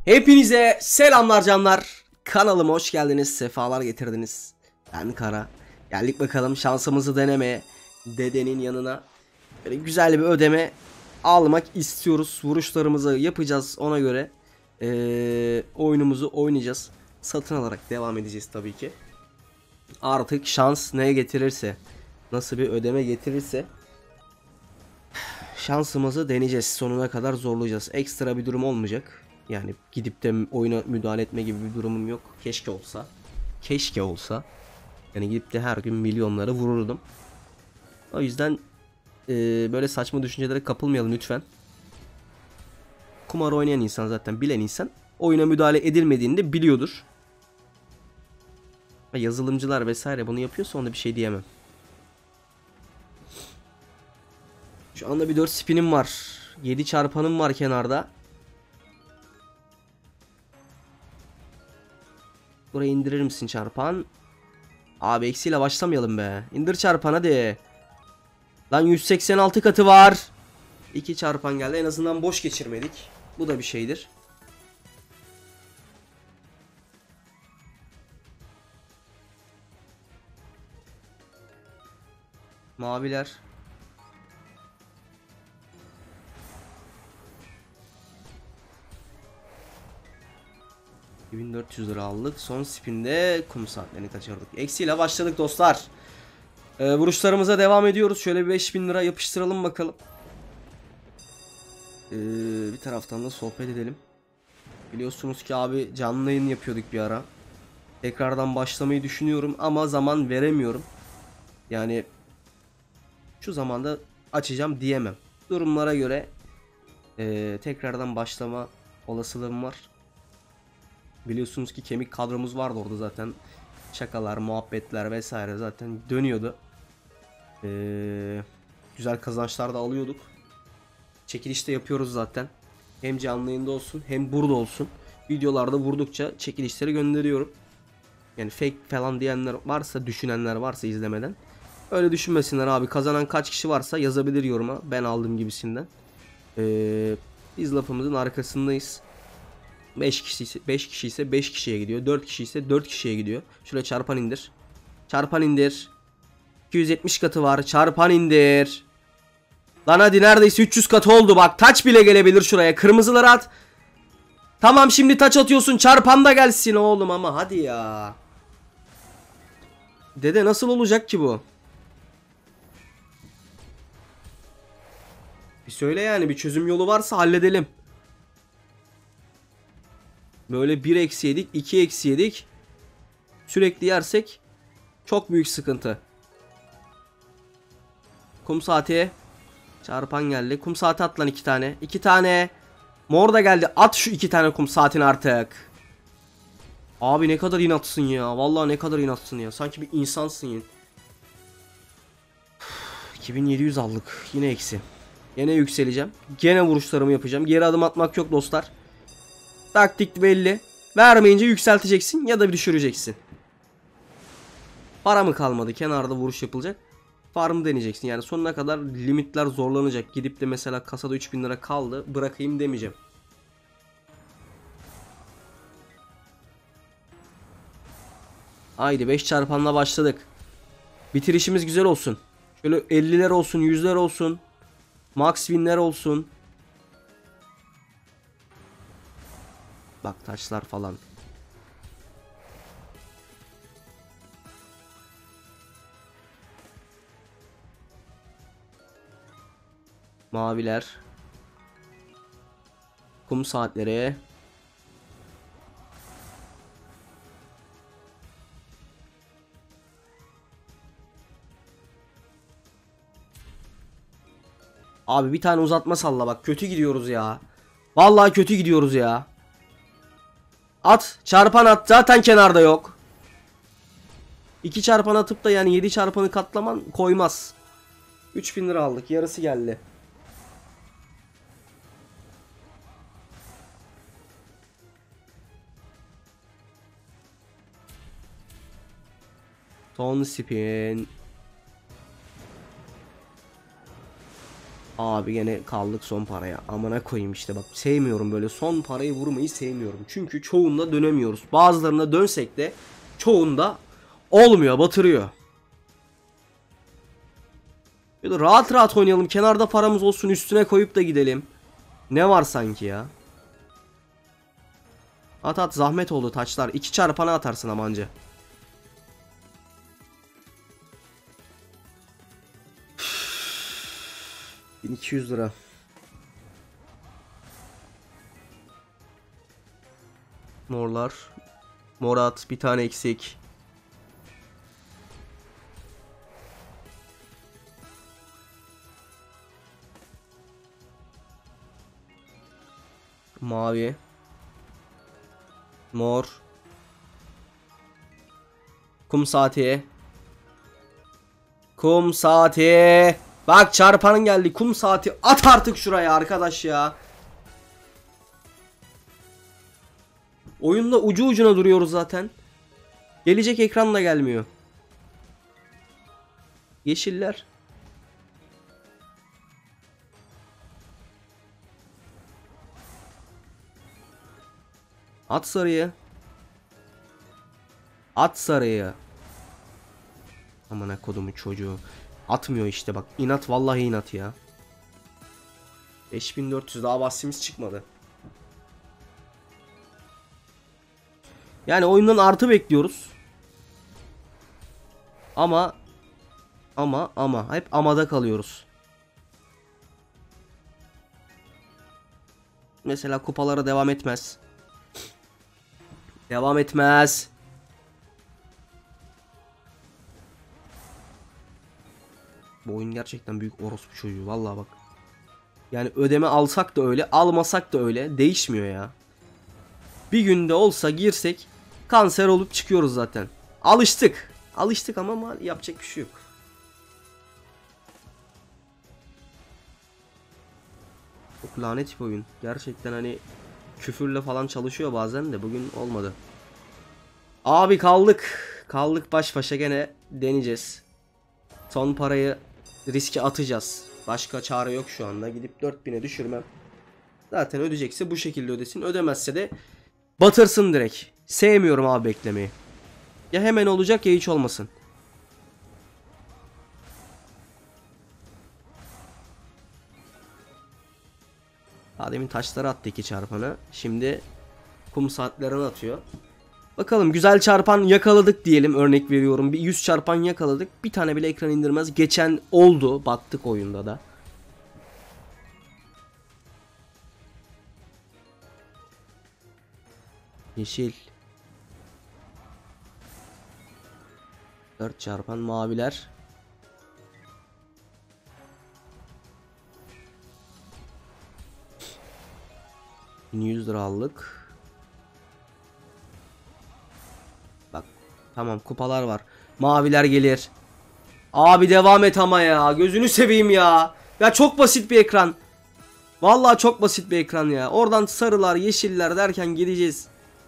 Hepinize selamlar canlar. Kanalıma hoş geldiniz. Sefalar getirdiniz. Ben Kara. Geldik bakalım şansımızı denemeye. Dedenin yanına. Böyle güzel bir ödeme almak istiyoruz. Vuruşlarımızı yapacağız. Ona göre oyunumuzu oynayacağız. Satın alarak devam edeceğiz tabii ki. Artık şans neye getirirse, nasıl bir ödeme getirirse şansımızı deneyeceğiz. Sonuna kadar zorlayacağız. Ekstra bir durum olmayacak. Yani gidip de oyuna müdahale etme gibi bir durumum yok. Keşke olsa. Keşke olsa. Yani gidip de her gün milyonları vururdum. O yüzden böyle saçma düşüncelere kapılmayalım lütfen. Kumar oynayan insan, zaten bilen insan, oyuna müdahale edilmediğini de biliyordur. Yazılımcılar vesaire bunu yapıyorsa onda bir şey diyemem. Şu anda bir 4 spinim var. 7 çarpanım var kenarda. Burayı indirir misin çarpan? Abi eksiyle başlamayalım be. İndir çarpan hadi. Lan 186 katı var. 2 çarpan geldi. En azından boş geçirmedik. Bu da bir şeydir. Maviler. $1400 aldık. Son spinde kum saatlerini kaçırdık. Eksiyle başladık dostlar. Vuruşlarımıza devam ediyoruz. Şöyle bir 5000 lira yapıştıralım bakalım. Bir taraftan da sohbet edelim. Biliyorsunuz ki abi canlı yayın yapıyorduk bir ara. Tekrardan başlamayı düşünüyorum ama zaman veremiyorum. Yani şu zamanda açacağım diyemem. Durumlara göre tekrardan başlama olasılığım var. Biliyorsunuz ki kemik kadromuz vardı orada zaten. Şakalar, muhabbetler vesaire zaten dönüyordu. Güzel kazançlar da alıyorduk. Çekilişte yapıyoruz zaten. Hem canlı yayında olsun hem burada olsun. Videolarda vurdukça çekilişleri gönderiyorum. Yani fake falan diyenler varsa, düşünenler varsa izlemeden, öyle düşünmesinler abi. Kazanan kaç kişi varsa yazabilir yoruma. Ben aldım gibisinden. Biz lafımızın arkasındayız. 5 kişi ise 5 kişi ise 5 kişiye gidiyor. 4 kişi ise 4 kişiye gidiyor. Şuraya çarpan indir. Çarpan indir. 270 katı var. Çarpan indir. Lan hadi, neredeyse 300 katı oldu. Bak taç bile gelebilir şuraya. Kırmızıları at. Tamam, şimdi taç atıyorsun. Çarpan da gelsin oğlum ama hadi ya. Dede nasıl olacak ki bu? Bir söyle yani, bir çözüm yolu varsa halledelim. Böyle 1 eksi yedik, 2 eksi yedik. Sürekli yersek çok büyük sıkıntı. Kum saati. Çarpan geldi. Kum saati at lan 2 tane. 2 tane. Mor da geldi. At şu 2 tane kum saatini artık. Abi ne kadar inatsın ya. Vallahi ne kadar inatsın ya. Sanki bir insansın ya. 2700 aldık. Yine eksi. Yine yükseleceğim. Gene vuruşlarımı yapacağım. Geri adım atmak yok dostlar. Taktik belli. Vermeyince yükselteceksin ya da düşüreceksin. Para mı kalmadı? Kenarda vuruş yapılacak. Farm deneyeceksin. Yani sonuna kadar limitler zorlanacak. Gidip de mesela kasada 3000 lira kaldı, bırakayım demeyeceğim. Haydi 5 çarpanla başladık. Bitirişimiz güzel olsun. Şöyle 50'ler olsun, 100'ler olsun. Max win'ler olsun. Bak taşlar falan. Maviler. Kum saatleri. Abi bir tane uzatma salla bak, kötü gidiyoruz ya. Vallahi kötü gidiyoruz ya. At, çarpan at, zaten kenarda yok. 2 çarpan atıp da yani 7 çarpanı katlaman koymaz. 3000 lira aldık, yarısı geldi. Son spin. Abi gene kaldık son paraya. Amına koyayım işte bak. Sevmiyorum böyle son parayı vurmayı sevmiyorum. Çünkü çoğunda dönemiyoruz. Bazılarına dönsek de çoğunda olmuyor, batırıyor. Böyle rahat rahat oynayalım. Kenarda paramız olsun, üstüne koyup da gidelim. Ne var sanki ya? At at, zahmet oldu taçlar. 2 çarpana atarsın ama anca. Üf, 1200 lira. Morlar. Morat bir tane eksik. Mavi. Mor. Kum saati. Kum saati. Bak çarpanın geldi. Kum saati. At artık şuraya arkadaş ya. Oyunda ucu ucuna duruyoruz zaten. Gelecek ekran da gelmiyor. Yeşiller. At sarıyı. At sarıyı. Amına kodumun çocuğu. Atmıyor işte bak. İnat vallahi inat ya. 5400 daha bahsimiz çıkmadı. Yani oyundan artı bekliyoruz. Ama hep amada kalıyoruz. Mesela kupalara devam etmez. Devam etmez. Bu oyun gerçekten büyük orospu çocuğu vallahi bak. Yani ödeme alsak da öyle, almasak da öyle değişmiyor ya. Bir günde olsa girsek kanser olup çıkıyoruz zaten. Alıştık. Alıştık ama yapacak bir şey yok. Çok lanet bir oyun. Gerçekten hani küfürle falan çalışıyor bazen de bugün olmadı. Abi kaldık. Kaldık baş başa gene deneyeceğiz. Son parayı riske atacağız. Başka çare yok şu anda. Gidip 4000'e düşürmem. Zaten ödeyecekse bu şekilde ödesin. Ödemezse de batırsın direkt. Sevmiyorum abi beklemeyi. Ya hemen olacak ya hiç olmasın. Daha demin taşları attı 2 çarpanı. Şimdi kum saatlerini atıyor. Bakalım güzel çarpan yakaladık diyelim, örnek veriyorum. Bir 100 çarpan yakaladık. Bir tane bile ekran indirmez. Geçen oldu. Battık oyunda da. Yeşil. 4 çarpan maviler. $100 lira aldık. Bak tamam, kupalar var. Maviler gelir. Abi devam et ama ya. Gözünü seveyim ya. Ya çok basit bir ekran. Vallahi çok basit bir ekran ya. Oradan sarılar, yeşiller derken gideceğiz.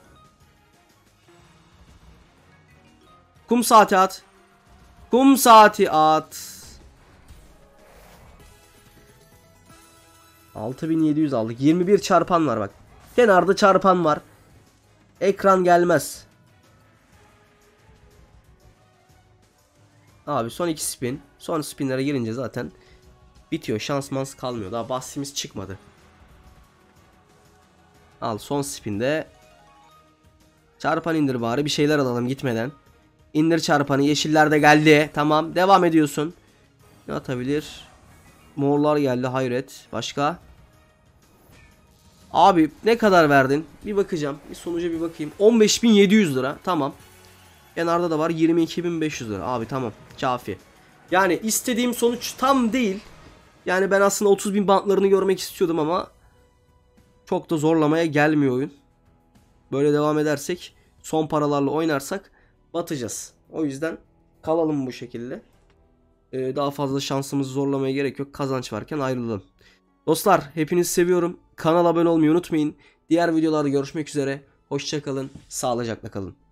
Kum saati at. Kum saati at. 6700 aldık. 21 çarpan var bak. Kenarda çarpan var. Ekran gelmez. Abi son 2 spin. Son spinlere girince zaten bitiyor. Şans mans kalmıyor. Daha bahsimiz çıkmadı. Al son spinde. Çarpan indir bari. Bir şeyler alalım gitmeden. İndir çarpanı. Yeşiller de geldi. Tamam. Devam ediyorsun. Ne atabilir? Morlar geldi. Hayret. Başka? Abi ne kadar verdin? Bir bakacağım. Bir sonuca bir bakayım. 15.700 lira. Tamam. Kenarda da var 22.500 lira. Abi tamam. Kafi. Yani istediğim sonuç tam değil. Yani ben aslında 30.000 bantlarını görmek istiyordum ama çok da zorlamaya gelmiyor oyun. Böyle devam edersek, son paralarla oynarsak batacağız. O yüzden kalalım bu şekilde. Daha fazla şansımızı zorlamaya gerek yok. Kazanç varken ayrılalım. Dostlar hepinizi seviyorum. Kanala abone olmayı unutmayın. Diğer videolarda görüşmek üzere. Hoşça kalın. Sağlıcakla kalın.